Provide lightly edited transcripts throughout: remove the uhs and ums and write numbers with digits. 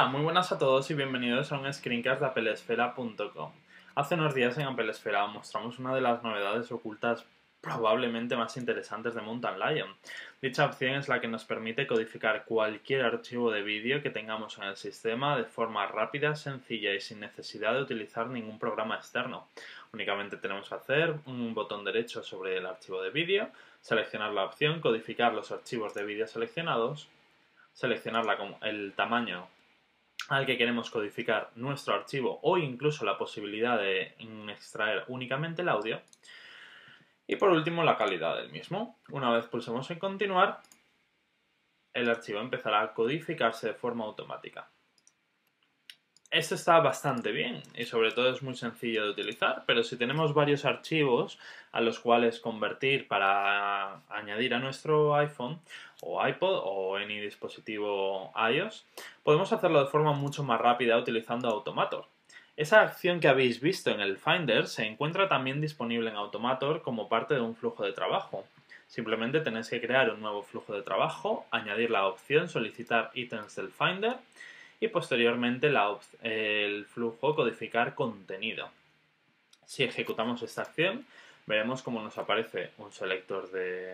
Hola, muy buenas a todos y bienvenidos a un screencast de applesfera.com. Hace unos días en Applesfera mostramos una de las novedades ocultas probablemente más interesantes de Mountain Lion. Dicha opción es la que nos permite codificar cualquier archivo de vídeo que tengamos en el sistema de forma rápida, sencilla y sin necesidad de utilizar ningún programa externo. Únicamente tenemos que hacer un botón derecho sobre el archivo de vídeo, seleccionar la opción Codificar los archivos de vídeo seleccionados, seleccionar el tamaño al que queremos codificar nuestro archivo o incluso la posibilidad de extraer únicamente el audio. Y por último, la calidad del mismo. Una vez pulsemos en continuar, el archivo empezará a codificarse de forma automática. Esto está bastante bien y sobre todo es muy sencillo de utilizar, pero si tenemos varios archivos a los cuales convertir para añadir a nuestro iPhone o iPod o any dispositivo iOS, podemos hacerlo de forma mucho más rápida utilizando Automator. Esa acción que habéis visto en el Finder se encuentra también disponible en Automator como parte de un flujo de trabajo. Simplemente tenéis que crear un nuevo flujo de trabajo, añadir la opción solicitar ítems del Finder y posteriormente el flujo codificar contenido. Si ejecutamos esta acción, veremos cómo nos aparece un selector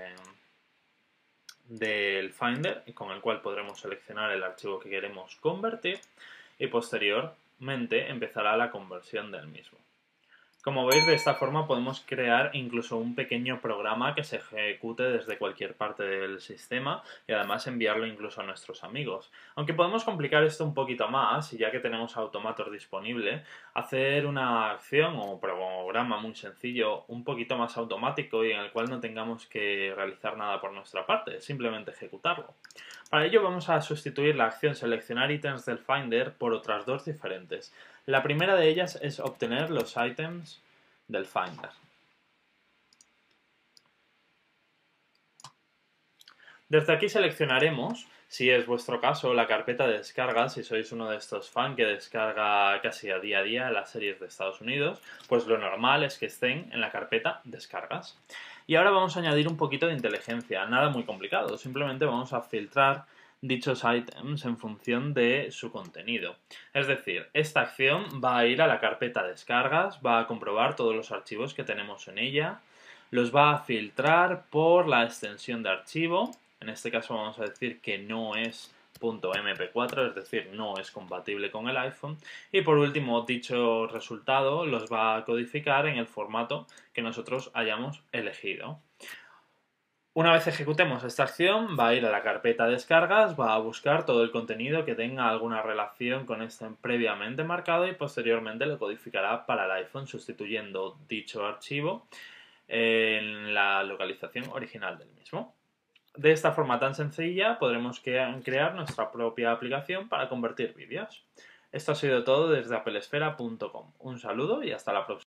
del Finder con el cual podremos seleccionar el archivo que queremos convertir y posteriormente empezará la conversión del mismo. Como veis, de esta forma podemos crear incluso un pequeño programa que se ejecute desde cualquier parte del sistema y además enviarlo incluso a nuestros amigos. Aunque podemos complicar esto un poquito más y ya que tenemos Automator disponible, hacer una acción o programa muy sencillo, un poquito más automático y en el cual no tengamos que realizar nada por nuestra parte, simplemente ejecutarlo. Para ello vamos a sustituir la acción seleccionar ítems del Finder por otras dos diferentes. La primera de ellas es obtener los ítems del Finder. Desde aquí seleccionaremos, si es vuestro caso, la carpeta de descargas. Si sois uno de estos fans que descarga casi a día las series de Estados Unidos, pues lo normal es que estén en la carpeta descargas. Y ahora vamos a añadir un poquito de inteligencia, nada muy complicado, simplemente vamos a filtrar dichos ítems en función de su contenido. Es decir, esta acción va a ir a la carpeta descargas, va a comprobar todos los archivos que tenemos en ella, los va a filtrar por la extensión de archivo. En este caso vamos a decir que no es .mp4, es decir, no es compatible con el iPhone. Y por último, dicho resultado los va a codificar en el formato que nosotros hayamos elegido. Una vez ejecutemos esta acción, va a ir a la carpeta descargas, va a buscar todo el contenido que tenga alguna relación con este previamente marcado y posteriormente lo codificará para el iPhone sustituyendo dicho archivo en la localización original del mismo. De esta forma tan sencilla podremos crear nuestra propia aplicación para convertir vídeos. Esto ha sido todo desde applesfera.com. Un saludo y hasta la próxima.